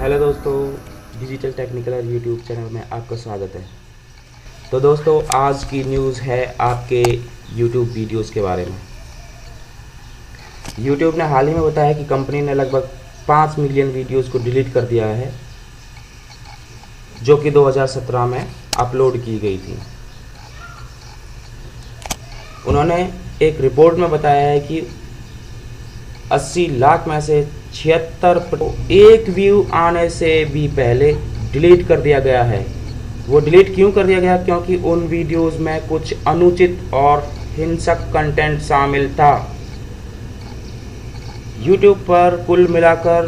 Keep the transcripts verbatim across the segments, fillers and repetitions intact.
Hello दोस्तों, digital technical YouTube channel में आपका स्वागत है। तो दोस्तों, आज की न्यूज़ है आपके यूट्यूब वीडियोस के बारे में। यूट्यूब ने हाल ही में बताया कि कंपनी ने लगभग पाँच मिलियन वीडियोस को डिलीट कर दिया है, जो कि दो हज़ार सत्रह में अपलोड की गई थी। उन्होंने एक रिपोर्ट में बताया है कि अस्सी लाख में से छिहत्तर एक व्यू आने से भी पहले डिलीट कर दिया गया है। वो डिलीट क्यों कर दिया गया? क्योंकि उन वीडियोस में कुछ अनुचित और हिंसक कंटेंट शामिल था। यूट्यूब पर कुल मिलाकर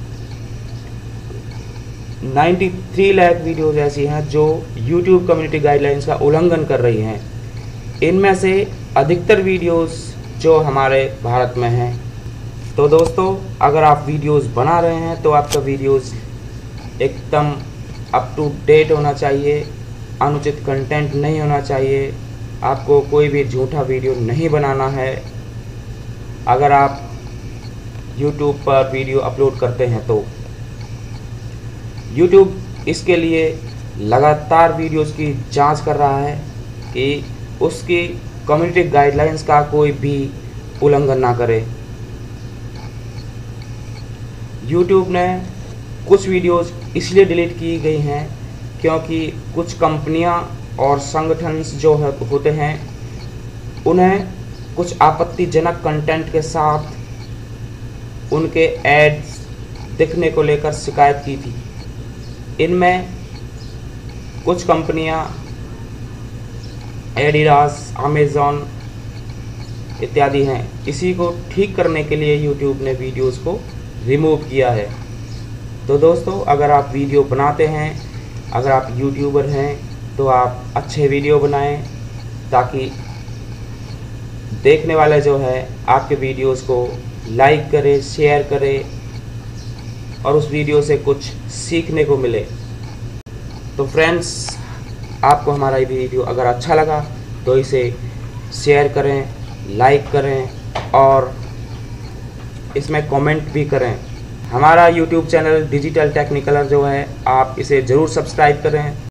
तिरानवे लाख वीडियोस ऐसी हैं जो यूट्यूब कम्युनिटी गाइडलाइंस का उल्लंघन कर रही हैं। इनमें से अधिकतर वीडियोस जो हमारे भारत में हैं। तो दोस्तों, अगर आप वीडियोस बना रहे हैं तो आपका वीडियोस एकदम अप टू डेट होना चाहिए, अनुचित कंटेंट नहीं होना चाहिए। आपको कोई भी झूठा वीडियो नहीं बनाना है। अगर आप YouTube पर वीडियो अपलोड करते हैं तो YouTube इसके लिए लगातार वीडियोस की जांच कर रहा है कि उसकी कम्युनिटी गाइडलाइंस का कोई भी उल्लंघन ना करे। YouTube ने कुछ वीडियोस इसलिए डिलीट की गई हैं क्योंकि कुछ कंपनियां और संगठन जो है होते हैं, उन्हें कुछ आपत्तिजनक कंटेंट के साथ उनके एड्स दिखने को लेकर शिकायत की थी। इनमें कुछ कंपनियां एडिडास, अमेज़न इत्यादि हैं। इसी को ठीक करने के लिए YouTube ने वीडियोस को रिमूव किया है। तो दोस्तों, अगर आप वीडियो बनाते हैं, अगर आप यूट्यूबर हैं, तो आप अच्छे वीडियो बनाएं ताकि देखने वाले जो है आपके वीडियोस को लाइक करे, शेयर करे और उस वीडियो से कुछ सीखने को मिले। तो फ्रेंड्स, आपको हमारा ये वीडियो अगर अच्छा लगा तो इसे शेयर करें, लाइक करें और इसमें कमेंट भी करें। हमारा यूट्यूब चैनल डिजिटल टेक्निकलर जो है, आप इसे ज़रूर सब्सक्राइब करें।